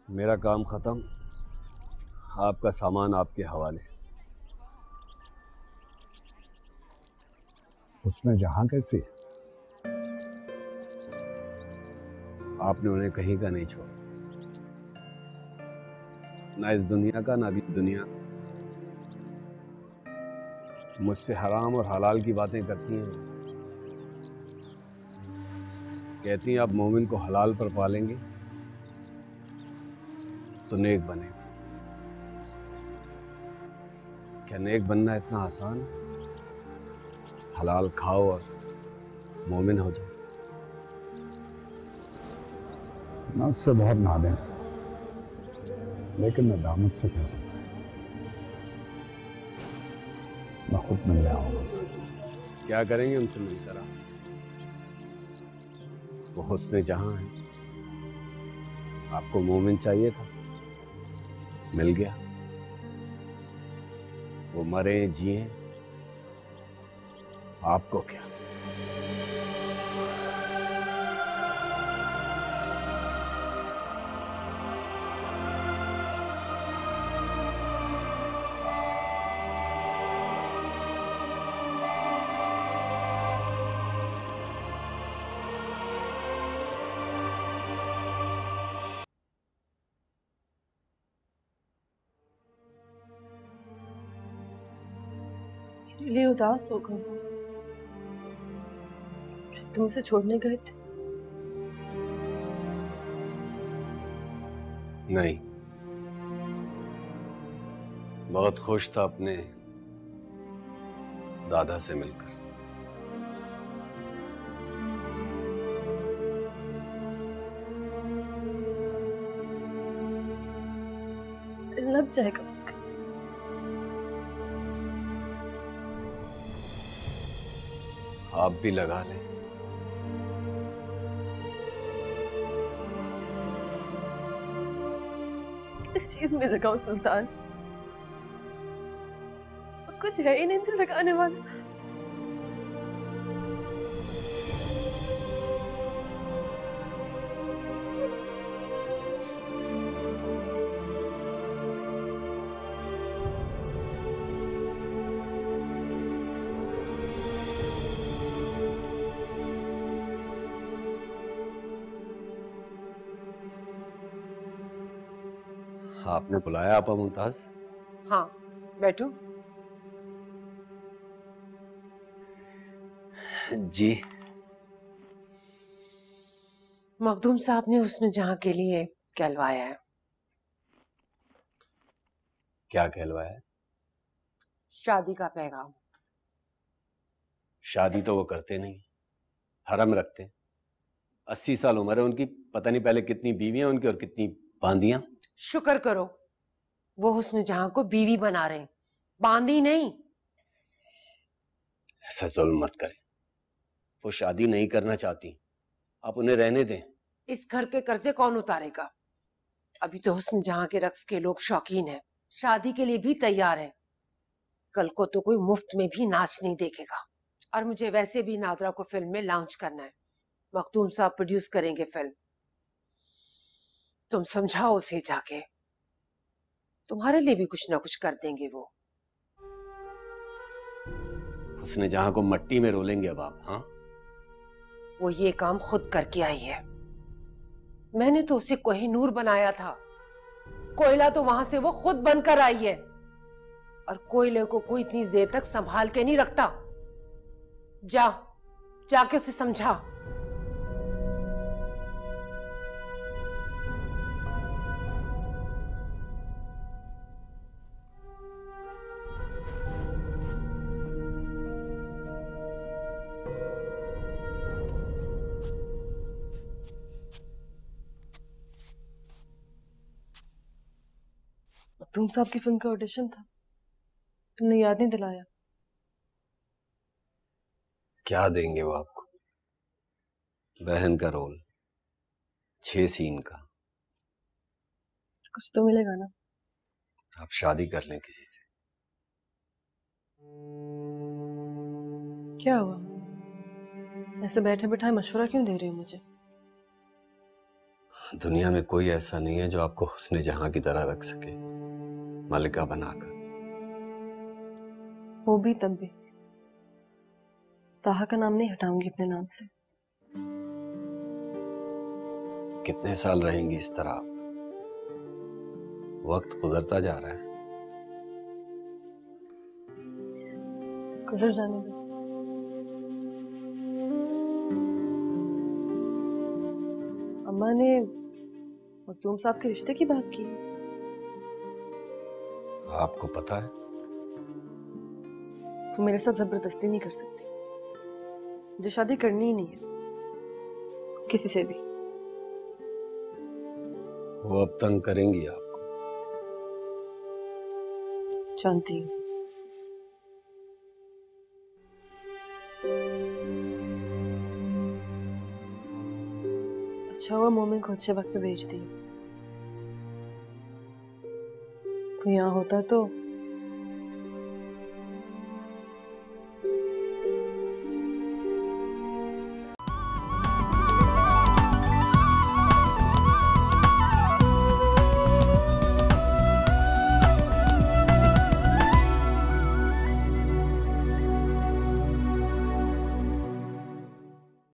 मेरा काम खत्म, आपका सामान आपके हवाले। उसने जहां कैसी? आपने उन्हें कहीं का नहीं छोड़ा, ना इस दुनिया का ना अगली दुनिया। मुझसे हराम और हलाल की बातें करती हैं, कहती हैं आप मोमिन को हलाल पर पालेंगे तो नेक बनेगा। क्या नेक बनना इतना आसान है? हलाल खाओ और मोमिन हो जाओ। मैं उससे बहुत नादिम, लेकिन मैं दामद से क्या करता? मैं खुद मिलने आऊंगा उससे। क्या करेंगे उनसे मिलकर आप? वो हुस्न जहां है, आपको मोमिन चाहिए था, मिल गया। वो मरे जिए, आपको क्या? मेरे लिए उदास होगा वो जब तुम उसे छोड़ने गए थे। नहीं, बहुत खुश था अपने दादा से मिलकर। दिल लग जाएगा उसका। आप भी लगा लें। इस चीज में लगाऊं सुल्तान, और कुछ है ही नहीं दिल लगाने वाला। आपने बुलाया आपा मुमताज? हाँ, बैठो। जी। मखदूम साहब ने उसने जहां के लिए कहलवाया है। क्या कहलवाया है? शादी का पैगाम। शादी तो वो करते नहीं, हरम रखते हैं। 80 साल उम्र है उनकी, पता नहीं पहले कितनी बीवियां उनकी और कितनी बांदियां। शुक्र करो वो हुस्न जहां को बीवी बना रहे, बांदी नहीं। ऐसा जुल्म मत करें, वो शादी नहीं करना चाहती, आप उन्हें रहने दें। इस घर के कर्जे कौन उतारेगा? अभी तो हुस्न जहां के रक्स के लोग शौकीन हैं, शादी के लिए भी तैयार है। कल को तो कोई मुफ्त में भी नाच नहीं देखेगा। और मुझे वैसे भी नादरा को फिल्म में लॉन्च करना है। मखदूम साहब प्रोड्यूस करेंगे फिल्म। तुम समझाओ उसे जाके, तुम्हारे लिए भी कुछ ना कुछ कर देंगे वो। उसने जहां को मट्टी में रोलेंगे अब आप? हाँ, वो ये काम खुद करके आई है। मैंने तो उसे कोहिनूर बनाया था, कोयला तो वहां से वो खुद बनकर आई है। और कोयले को कोई इतनी देर तक संभाल के नहीं रखता। जाके उसे समझा। तुम साहब की फिल्म का ऑडिशन था, तुमने याद नहीं दिलाया। क्या देंगे वो आपको? बहन का रोल, 6 सीन का। कुछ तो मिलेगा ना। आप शादी कर लें किसी से। क्या हुआ, ऐसे बैठे बैठाए मशवरा क्यों दे रही हो मुझे? दुनिया में कोई ऐसा नहीं है जो आपको हुस्न जहां की तरह रख सके, मलिका बनाकर। वो भी तब भी ताहा का नाम नहीं हटाऊंगी अपने नाम से। कितने साल रहेंगी इस तरह आप? वक्त गुजरता जा रहा है। गुजर जाने दो। अम्मा ने मखदूम साहब के रिश्ते की बात की। आपको पता है? वो मेरे साथ जबरदस्ती नहीं कर सकती। मुझे शादी करनी ही नहीं है किसी से भी। वो अब तंग करेंगी आपको। जानती हूँ। अच्छा हुआ मोमिन को अच्छे वक्त पे भेज दी। वो यहाँ होता तो